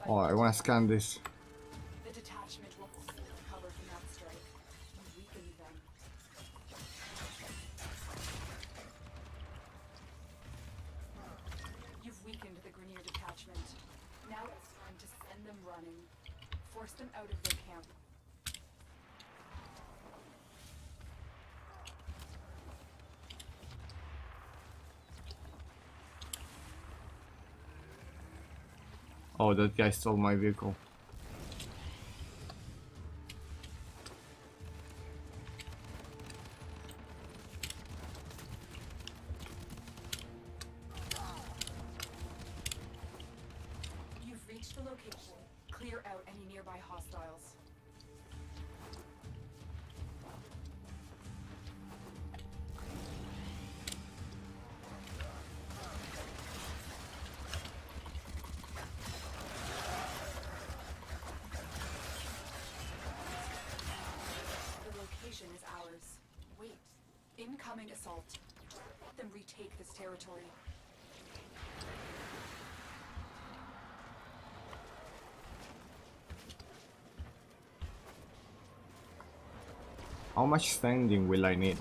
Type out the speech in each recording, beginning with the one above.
Oh, I wanna scan this. The detachment will fully recover from that strike. You weakened them. You've weakened the Grineer detachment. Now it's time to send them running. Force them out of their camp. Oh, that guy stole my vehicle. You've reached the location. Clear out any nearby hostiles. The location is ours. Wait. Incoming assault. Let them retake this territory. How much standing will I need?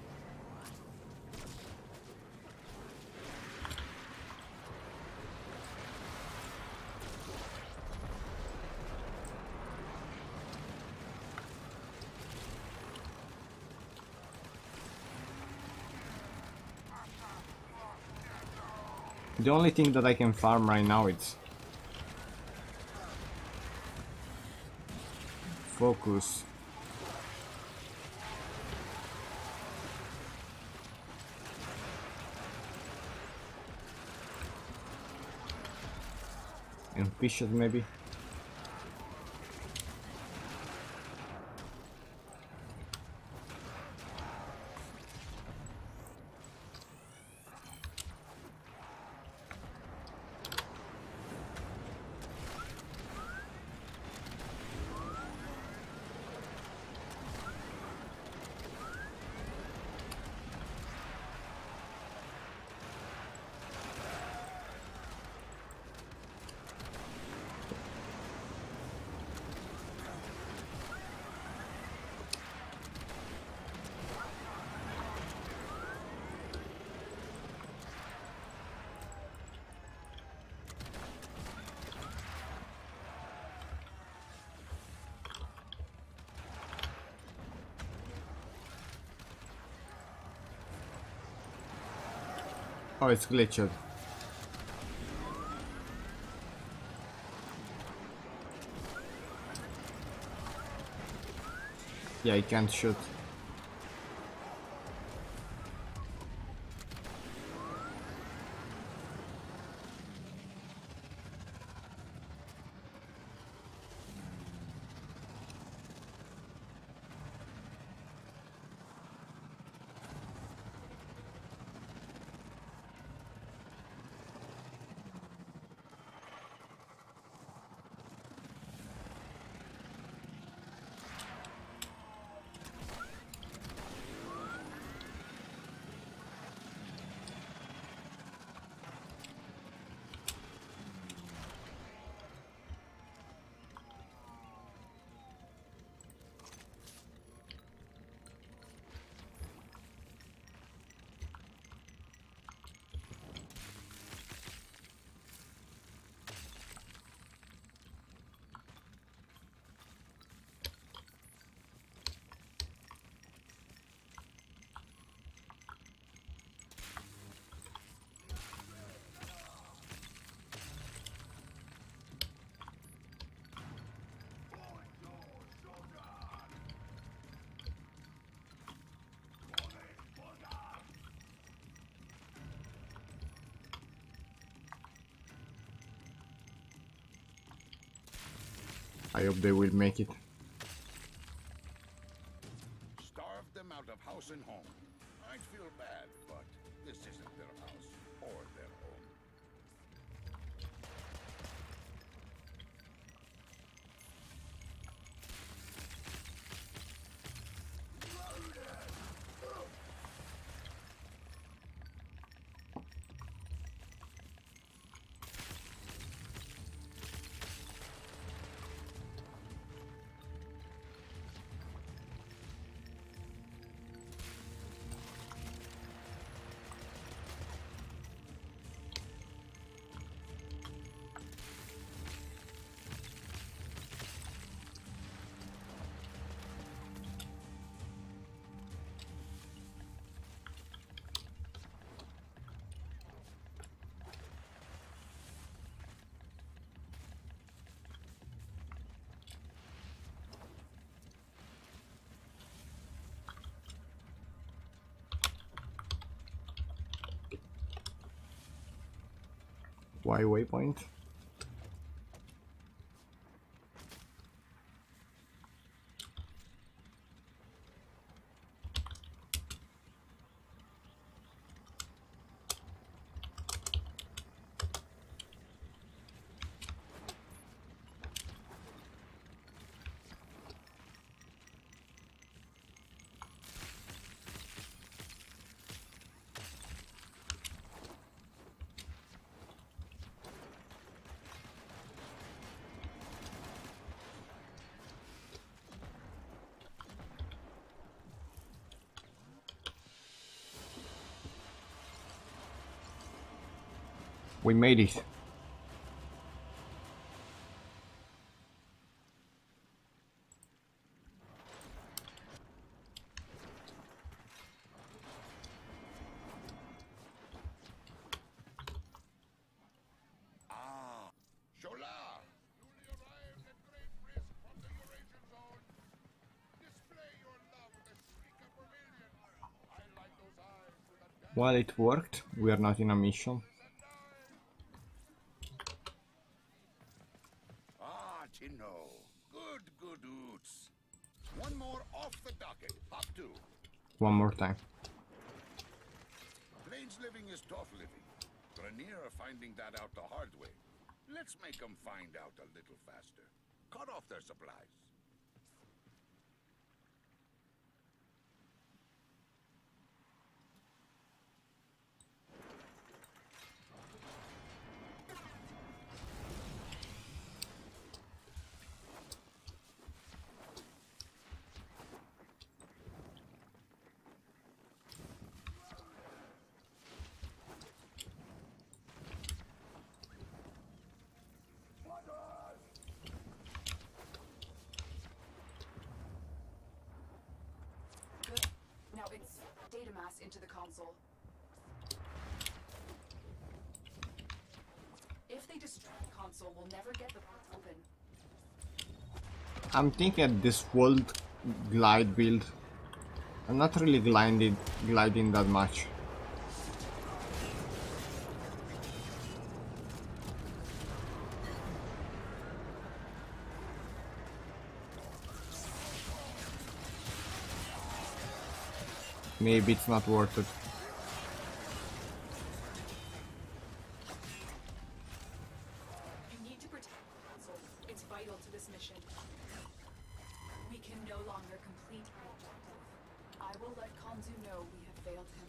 The only thing that I can farm right now is focus. And fishes maybe. Oh, it's glitched. Yeah, I can't shoot. I hope they will make it. Starve them out of house and home. I'd feel bad, but this isn't their house or their home. Why waypoint? We made it. Shola! Newly arrived at great risk from the Eurasian zone. Display your love with a shriek of vermilion. I like those eyes with a dash. Well, it worked. We are not in a mission. Ah, Chino. Good, good oots. One more off the docket. Hop two. One more time. Plains living is tough living. Grenier are finding that out the hard way. Let's make them find out a little faster. Cut off their supplies. Good. Now it's data mass into the console. If they destroy the console, we'll never get the port open. I'm thinking this world glide build. I'm not really gliding that much. Maybe it's not worth it. You need to protect the console. It's vital to this mission. We can no longer complete our objective. I will let Kanzu know we have failed him.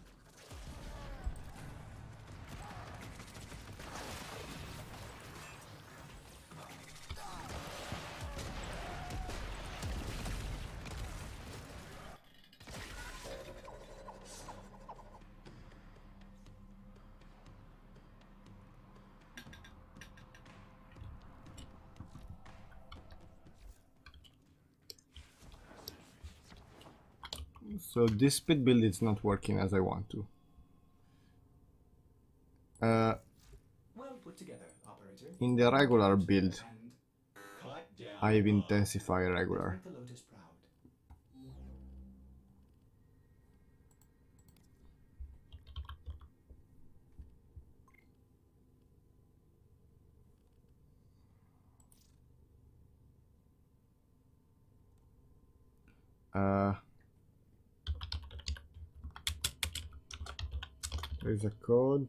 So this speed build is not working as I want to. Well put together, operator. In the regular build, And cut down. I've intensified regular. Make the Lotus proud. There's a code.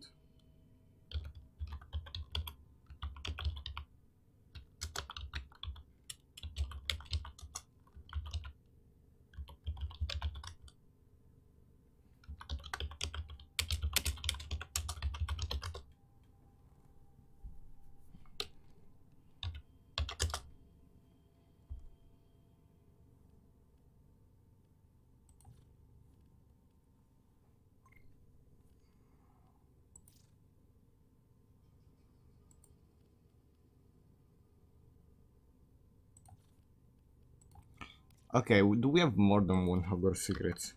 Okay, do we have more than one Hogwarts secrets?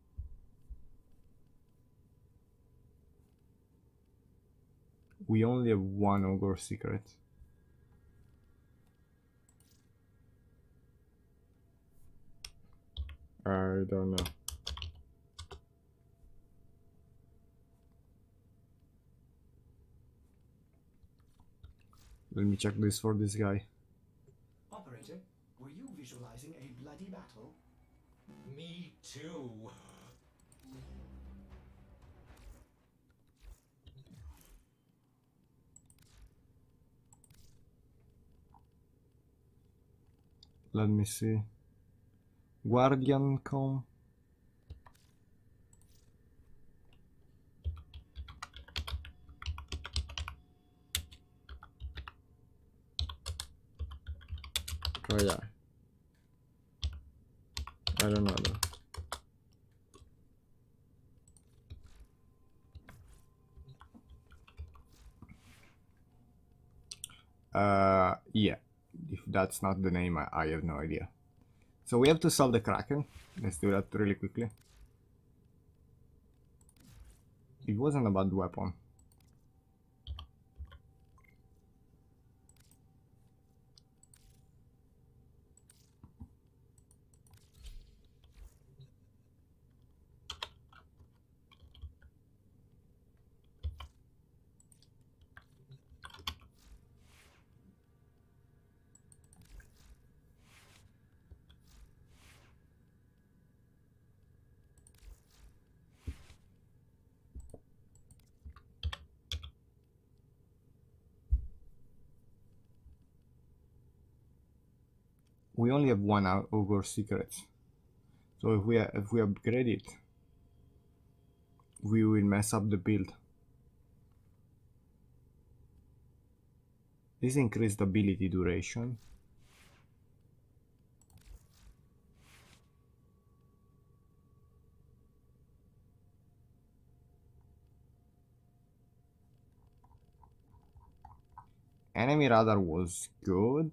We only have one Hogwarts secret. I don't know. Let me check this for this guy. Operator, were you visualizing a bloody battle? Me too. Let me see. Guardian com. Try that. I don't know though. Yeah. If that's not the name, I have no idea. So we have to solve the Kraken. Let's do that really quickly. It wasn't a bad weapon. We only have one Ogre secret. So if we upgrade it, we will mess up the build. This increased ability duration. Enemy radar was good.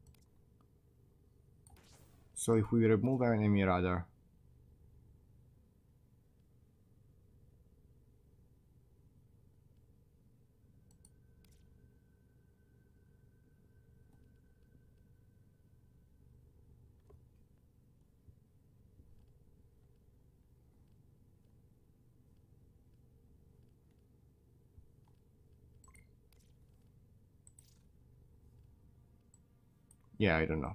So if we remove enemy radar, yeah, I don't know.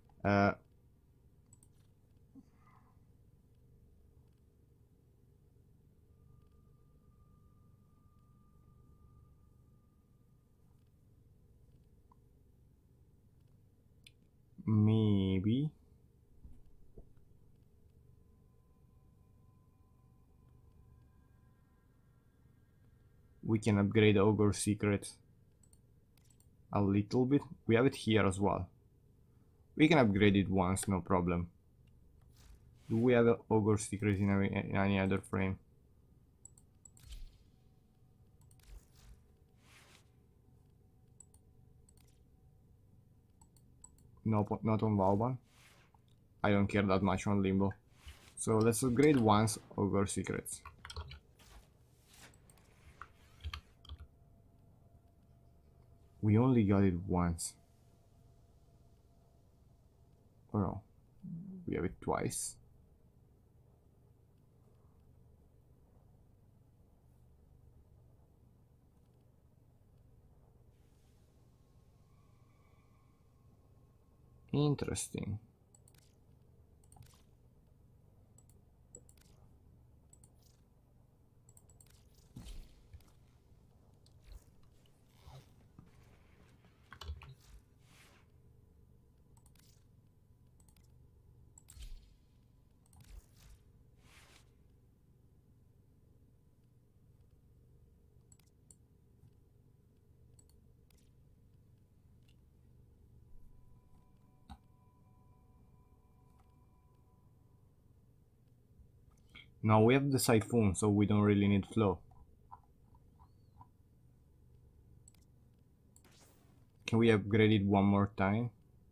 Maybe we can upgrade Ogre secret a little bit. We have it here as well. We can upgrade it once, no problem. Do we have Ogre secret in any other frame? No, not on Vauban. I don't care that much on Limbo. So let's upgrade once Ogre secrets. We only got it once. Oh no, we have it twice. Interesting. Now we have the Siphon, so we don't really need flow. Can we upgrade it one more time?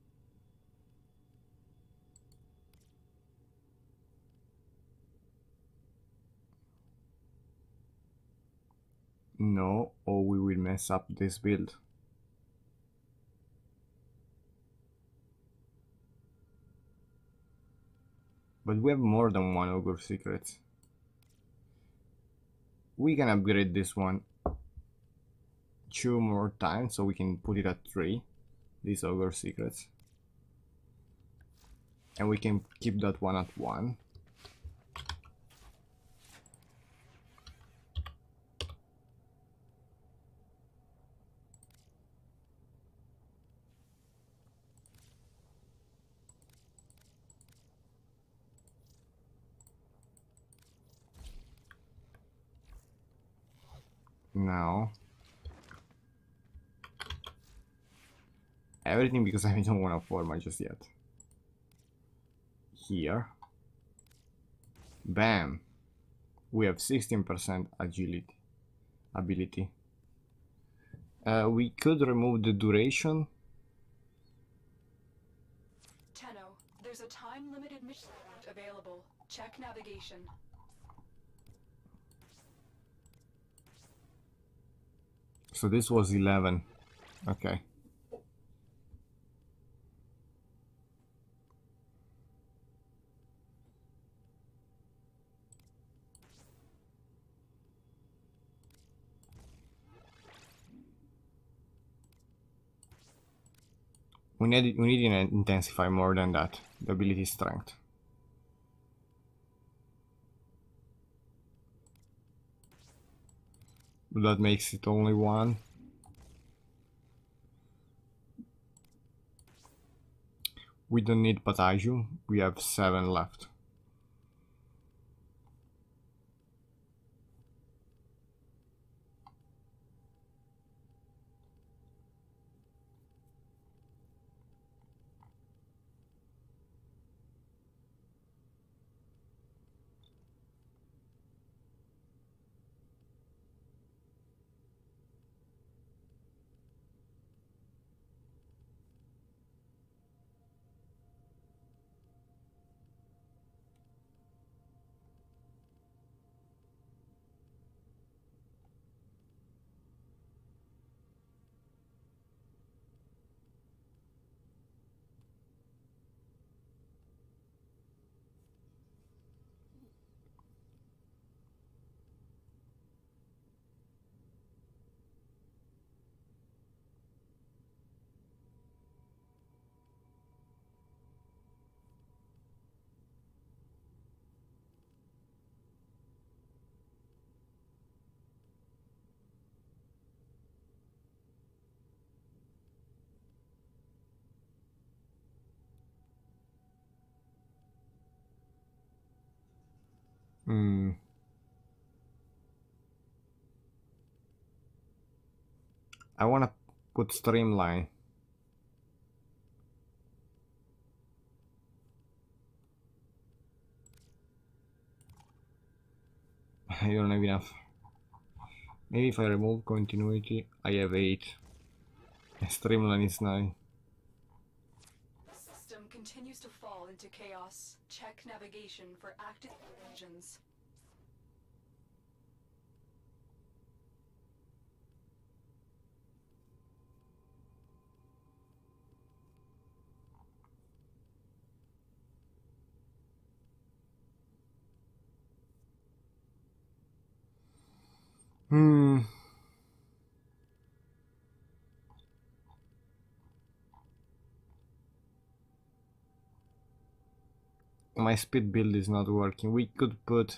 No, or we will mess up this build. But we have more than one Ogre secret. We can upgrade this one 2 more times, so we can put it at 3, these ogre secrets. And we can keep that one at 1. Now everything, because I don't want to format just yet. Here, bam, we have 16% agility ability. We could remove the duration. Tenno, there's a time-limited mission available. Check navigation. So this was 11. Okay. We need to intensify more than that, the ability strength. That makes it only 1. We don't need Pataju, we have 7 left. I want to put streamline. I don't have enough. Maybe if I remove continuity, I have 8. Streamline is 9. The system continues to fall into chaos. Check navigation for active engines. My speed build is not working. We could put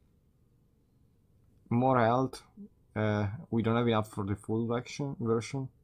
more health. We don't have enough for the full version.